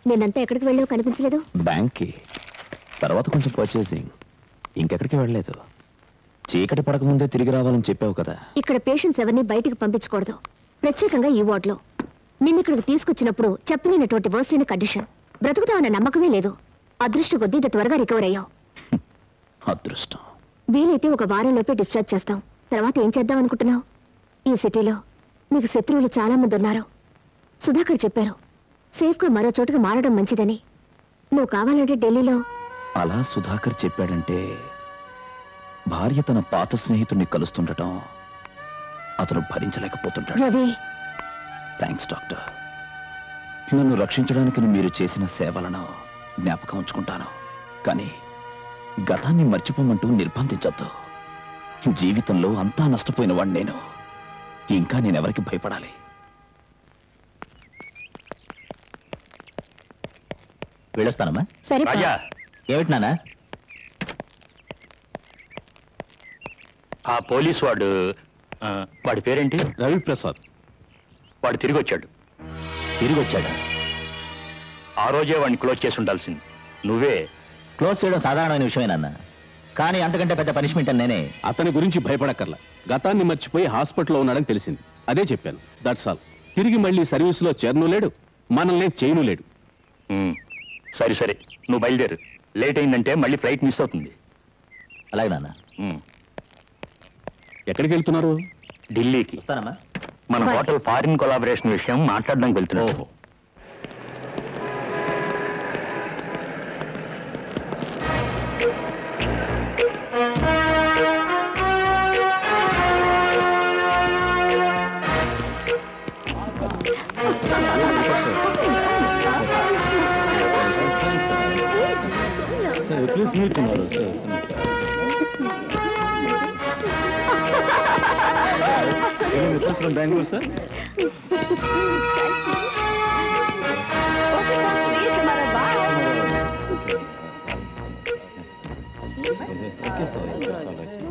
నేనంతా ఎక్కడికి వెళ్ళావు కనిపించలేదు? బ్యాంక్కి, తర్వాత కొంచెం పర్చేసింగ్, ఇంకెక్కడికి వెళ్ళలేదు. చీకటి పడక ముందే తిరిగి రావాలని చెప్పావు కదా. ఇక్కడ పేషెంట్స్ ఎవరిని బయటికి పంపించకూడదు, ప్రత్యేకంగా ఈ వార్డులో. నిన్న ఇక్కడికి తీసుకొచ్చినప్పుడు చెప్పలేనటువంటి వర్స్ట్ అయిన కండిషన్. బ్రతుకుతావన్న నమ్మకమే లేదు. అదృష్టం కొద్దీ ఇంత త్వరగా రికవర్ అయ్యావు. అదృష్టం. వీలైతే ఒక వారంలోపే డిశ్చార్జ్ చేస్తాం. తర్వాత ఏం చేద్దాం అనుకుంటున్నావు? ఈ సిటీలో నీకు శత్రువులు చాలా మంది ఉన్నారు. సుధాకర్ చెప్పారు, సేఫ్గా మరో చోటుకు మారడం మంచిదని. నువ్వు కావాలంటే ఢిల్లీలో. అలా సుధాకర్ చెప్పాడంటే భార్య తన పాత స్నేహితుడిని కలుస్తుండటం అతను భరించలేకపోతుంటాడు. Ravi, thanks doctor. నన్ను రక్షించడానికి మీరు చేసిన సేవలను జ్ఞాపకం ఉంచుకుంటాను. కానీ గతాన్ని మర్చిపోమంటూ నిర్బంధించొద్దు. జీవితంలో అంతా నష్టపోయిన వాడిని నేను. ఇంకా నేనెవరికి భయపడాలి? వెళ్ళొస్తానమ్మా. సరే. ఏమిటి నాన్న? ఆ పోలీస్ వాడి పేరేంటి? రవిప్రసాద్. వాడు తిరిగి వచ్చాడు. తిరిగి వచ్చాడా? ఆ రోజే వాడిని క్లోజ్ చేసి ఉండాల్సింది. నువ్వే. క్లోజ్ చేయడం సాధారణమైన విషయమేనన్న, కానీ అంతకంటే పెద్ద పనిష్మెంట్ అని నేనే. అతని గురించి భయపడక్కర్లా. గతాన్ని మర్చిపోయి హాస్పిటల్లో ఉన్నాడని తెలిసింది, అదే చెప్పాను. That's all. తిరిగి మళ్ళీ సర్వీస్లో చేరను లేడు, మనల్ని చేయను లేడు. సరే సరే, నువ్వు బయలుదేరు. లేట్ అయిందంటే మళ్ళీ ఫ్లైట్ మిస్ అవుతుంది. అలాగే నాన్న. ఎక్కడికి వెళ్తున్నారు? ఢిల్లీకి. వస్తానమ్మా. మన హోటల్ ఫారిన్ కొలాబరేషన్ విషయం మాట్లాడడానికి వెళ్తున్నావు. Please meet tomorrow, sir. Sir, from Bangalore, sir. Okay, sir. That's all right.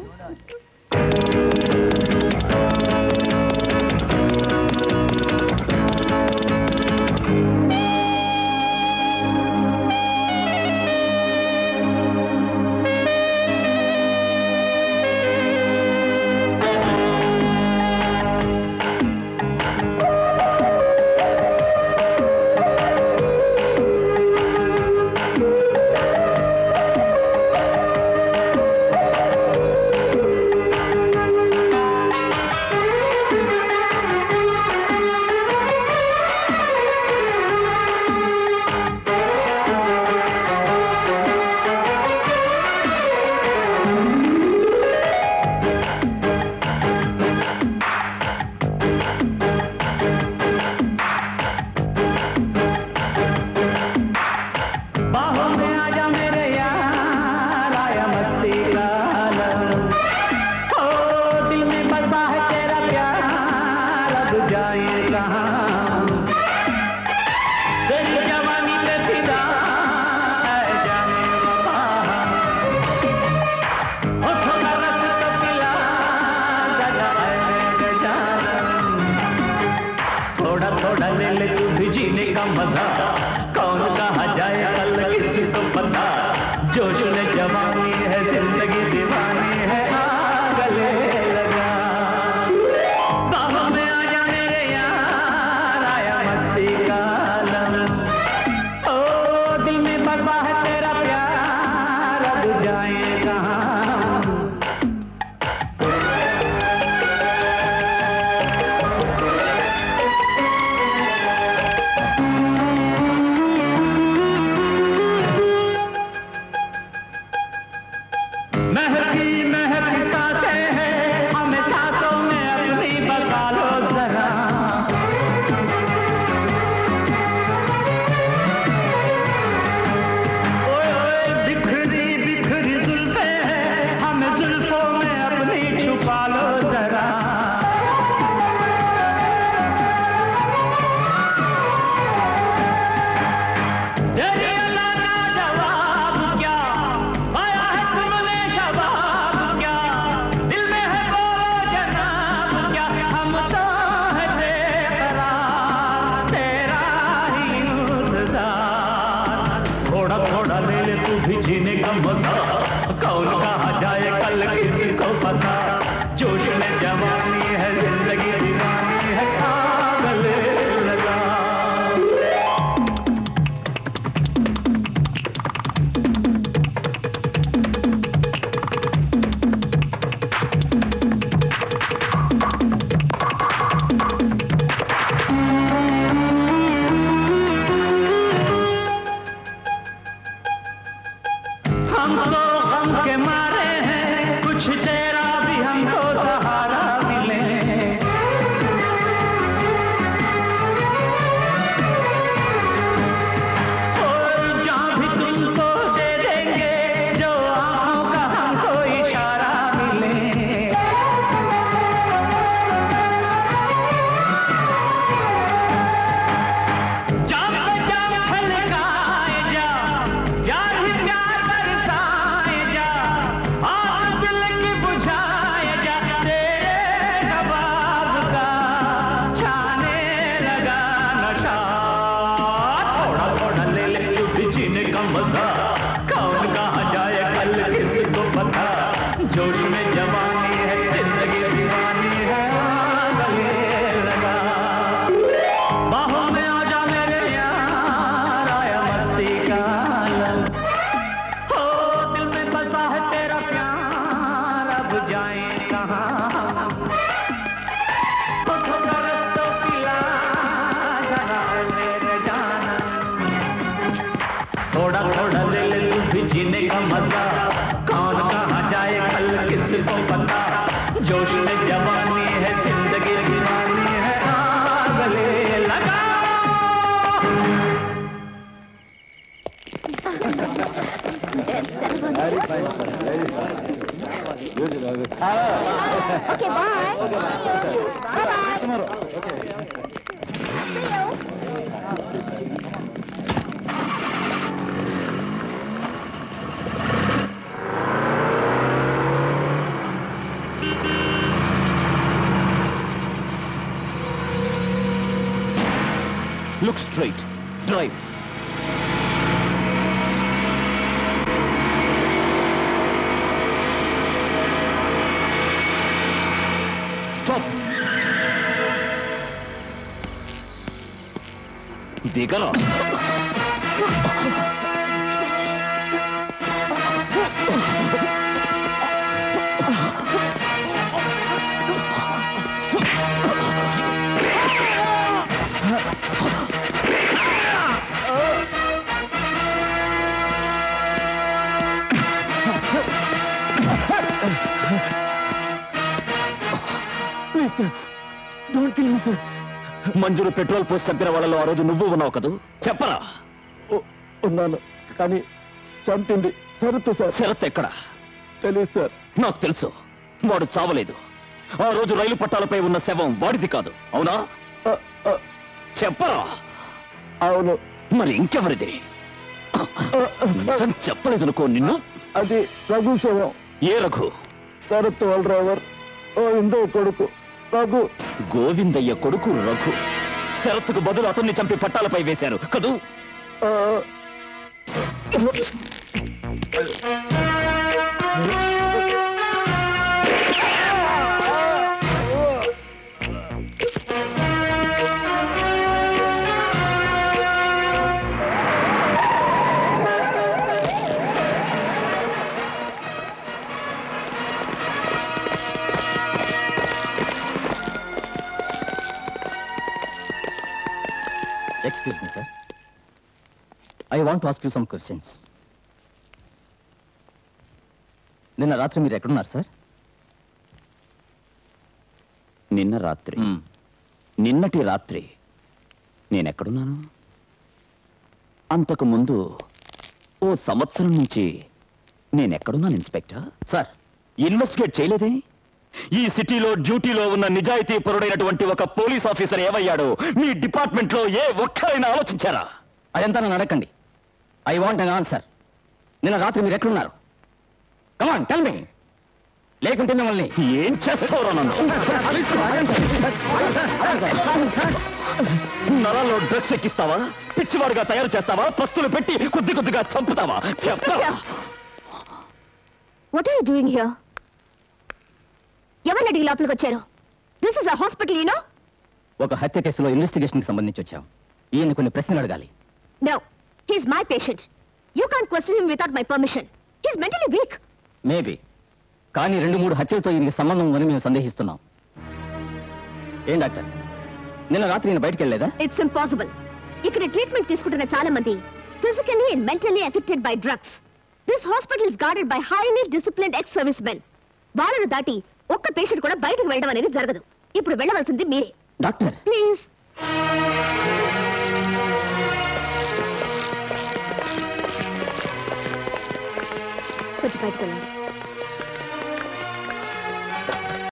जीने का मजा कौन कहा जाए कल किसी को पता जोश में जवानी है जिंदगी दीवानी है गले लगा हम तो गम के मारे हैं कुछ तेरा भी हमको सहारा मिले और जहाँ भी तुमको दे देंगे जो आँखों का हमको इशारा मिले जाम पे जाम छलकाए जा यार ही प्यार बरसाए जा आग दिल की बुझाए जा तेरे नवाब का छाने लगा नशा थोड़ा थोड़ा ले ले तू भी जीने का मजा कौन कहाँ जाए कल किसको पता जोश में जवानी है जिंदगी दीवानी है गले लगा बाहों में आजा मेरे यार आया मस्ती का आलम हो दिल में बसा है तेरा प्यार अब जाए कहाँ होठों का रस तो पिला जरा मेरे जानम थोड़ा थोड़ा ले ले तू भी जीने का मजा कौन कहाँ जाए कल किसको पता जोश में जवानी है जिंदगी दीवानी है गले लगा Okay, bye. Bye-bye. Look straight. Drive. Stop. దిగరా మంజురు పెట్రోల్ పోస్ట్ చంపిన వాళ్ళలో ఆ రోజు నువ్వు ఉన్నావు కదూ చెప్పరా ఉన్నాను కానీ చంపింది శరత్ సార్ శరత్ ఎక్కడ తెలియదు సార్ నాకు తెలుసు వాడు చావలేదు ఆ రోజు రైలు పట్టాలపై ఉన్న శవం వాడిది కాదు అవునా చెప్పరా అవును మరి ఇంకెవరిది నిజం చెప్పలేదనుకో నిన్ను అది రఘు శవం ఏ రఘు శరత్ వాళ్ళ డ్రైవర్ ఓ ఇందో కొడుకు రఘు గోవిందయ్య కొడుకు రఘు శరత్కు బదులు అతన్ని చంపి పట్టాలపై వేశారు కదూ Excuse me, sir. I want to ask you some questions. నిన్న రాత్రి మీరు ఎక్కడున్నారు సార్? నిన్న రాత్రి నిన్నటి రాత్రి నేనెక్కడున్నాను? అంతకు ముందు ఓ సంవత్సరం నుంచి నేనెక్కడున్నాను ఇన్స్పెక్టర్? సార్, ఇన్వెస్టిగేట్ చేయలేదే? ఈ సిటీలో డ్యూటీలో ఉన్న నిజాయితీ పరుడైనటువంటి ఒక పోలీస్ ఆఫీసర్ ఏమయ్యాడో మీ డిపార్ట్మెంట్ లో ఏ ఒక్కరైనా ఆలోచించారా? అదంతా నన్ను అడగండి. I want an answer. నిన్న రాత్రి మీరు ఎక్కడున్నారు? Come on tell me. లేకుంటే మిమ్మల్ని ఏం చేస్తారో నన్ను నరాల్లో డ్రగ్స్ ఎక్కిస్తావా? పిచ్చివాడుగా తయారు చేస్తావా? పస్తులు పెట్టి కొద్ది కొద్దిగా చంపుతావా? చెప్తా. What are you doing here? ఎవరిని అడిగి లోపలికి వచ్చారు? This is a hospital, you know. ఒక హత్య కేసులో ఇన్వెస్టిగేషన్ కి సంబంధించి వచ్చాం. ఈయన కొన్ని ప్రశ్నలు అడగాలి. No, he is my patient. You can't question him without my permission. He is mentally weak. Maybe, కానీ 2-3 హత్యలతో ఈయనకి సంబంధం ఉందని మేము సందేహిస్తున్నాం. ఏం డాక్టర్, నిన్న రాత్రి ఈయన బయటికి వెళ్ళలేదా? It's impossible. ఇక్కడ ట్రీట్మెంట్ తీసుకుంటున్న చాలా మంది physically and mentally affected by drugs. This hospital is guarded by highly disciplined ex service men. వాళ్ళను దాటి ఒక్క పేషెంట్ కూడా బయటకు వెళ్ళడం అనేది జరగదు. ఇప్పుడు వెళ్ళవలసింది మీరే. Doctor please. కొంచెం బయటకు వెళ్ళండి.